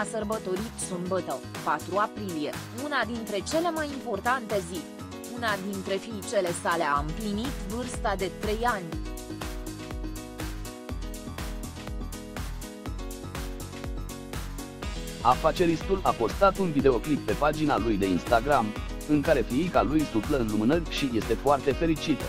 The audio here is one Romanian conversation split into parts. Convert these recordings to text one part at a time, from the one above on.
a sărbătorit sâmbătă, 4 aprilie, una dintre cele mai importante zi. Una dintre fiicele sale a împlinit vârsta de 3 ani. Afaceristul a postat un videoclip pe pagina lui de Instagram, în care fiica lui suflă în lumânări și este foarte fericită.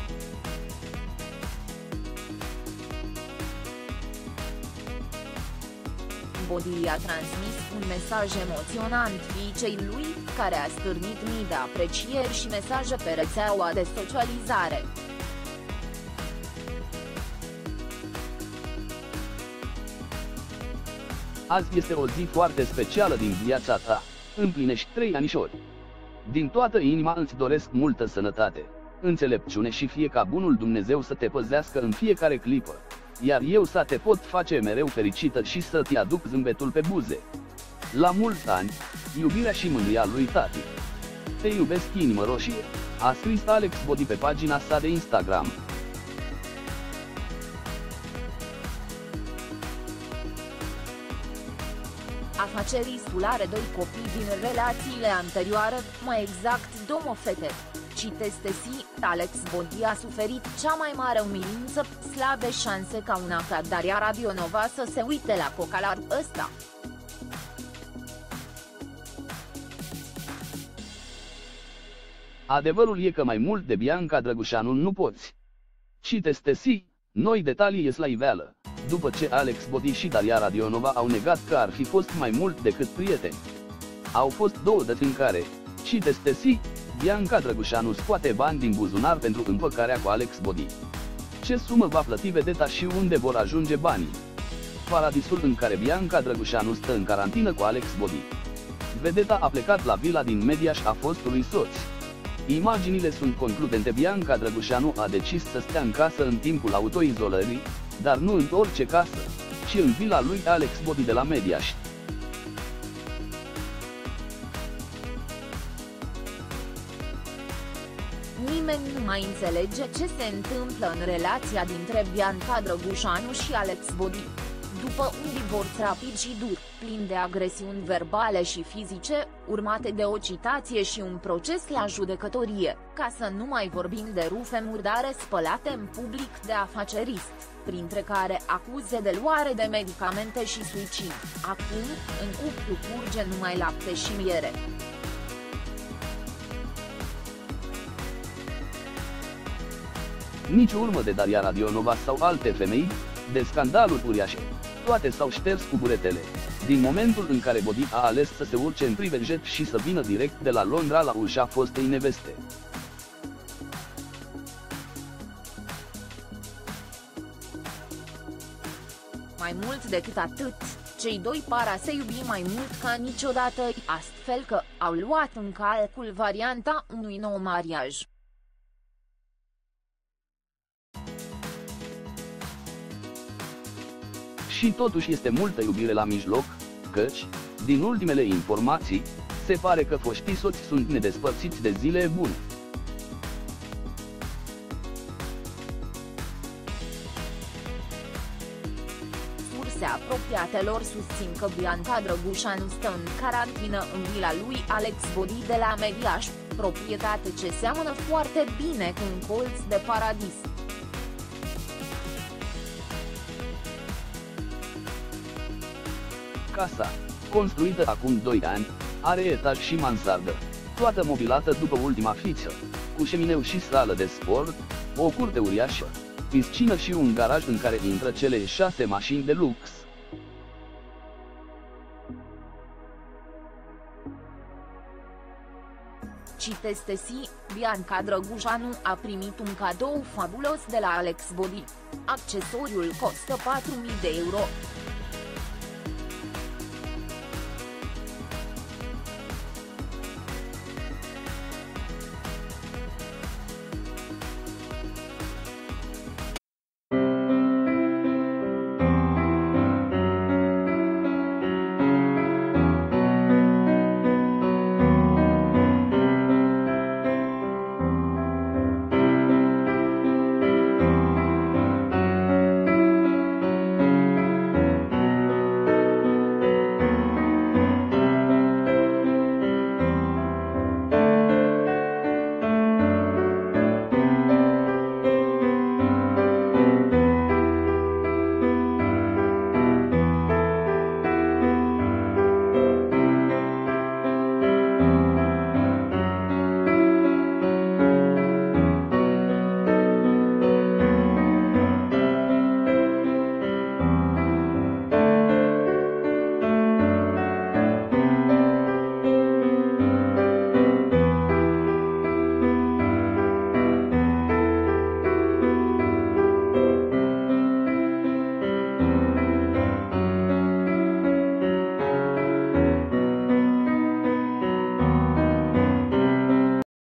Body a transmis un mesaj emoționant fiicei lui, care a stârnit mii de aprecieri și mesaje pe rețeaua de socializare. Azi este o zi foarte specială din viața ta, împlinești 3 anișori. Din toată inima îți doresc multă sănătate, înțelepciune și fie ca bunul Dumnezeu să te păzească în fiecare clipă, iar eu să te pot face mereu fericită și să-ți aduc zâmbetul pe buze. La mulți ani, iubirea și mândria lui tati. Te iubesc, inimă roșie, a scris Alex Body pe pagina sa de Instagram. Afaceristul are 2 copii din relațiile anterioare, mai exact 2 fete. Citeste si, Alex Body a suferit cea mai mare umilință, slabe șanse ca una ca Daria Radionova să se uite la cocalarul ăsta. Adevărul e că mai mult de Bianca Drăgușanu nu poți. Citeste si, noi detalii ies la iveală, după ce Alex Body și Daria Radionova au negat că ar fi fost mai mult decât prieteni. Au fost 2 dăți în care, citeste si, Bianca Drăgușanu scoate bani din buzunar pentru împăcarea cu Alex Body. Ce sumă va plăti vedeta și unde vor ajunge banii? Paradisul în care Bianca Drăgușanu stă în carantină cu Alex Body. Vedeta a plecat la vila din Mediaș a fostului soț. Imaginile sunt concludente. Bianca Drăgușanu a decis să stea în casă în timpul autoizolării, dar nu în orice casă, ci în vila lui Alex Body de la Mediaș. Nimeni nu mai înțelege ce se întâmplă în relația dintre Bianca Drăgușanu și Alex Body. După un divorț rapid și dur, plin de agresiuni verbale și fizice, urmate de o citație și un proces la judecătorie, ca să nu mai vorbim de rufe murdare spălate în public de afacerist, printre care acuze de luare de medicamente și suicid, acum, în cuplu curge numai lapte și miere. Nici urmă de Daria Radionova sau alte femei, de scandaluri uriașe. Toate s-au șters cu buretele, din momentul în care Body a ales să se urce în private jet și să vină direct de la Londra la ușa fostei neveste. Mai mult decât atât, cei 2 par a se iubi mai mult ca niciodată, astfel că au luat în calcul varianta unui nou mariaj. Și totuși este multă iubire la mijloc, căci, din ultimele informații, se pare că foștii soți sunt nedespărțiți de zile bune. Surse apropiatelor susțin că Bianca Drăgușanu stă în carantină în vila lui Alex Body de la Mediaș, proprietate ce seamănă foarte bine cu un colț de paradis. Casa, construită acum 2 ani, are etaj și mansardă, toată mobilată după ultima fiță, cu șemineu și sală de sport, o curte uriașă, piscină și un garaj în care intră cele 6 mașini de lux. Citeste si, Bianca Drăgușanu a primit un cadou fabulos de la Alex Body. Accesoriul costă 4.000 de euro.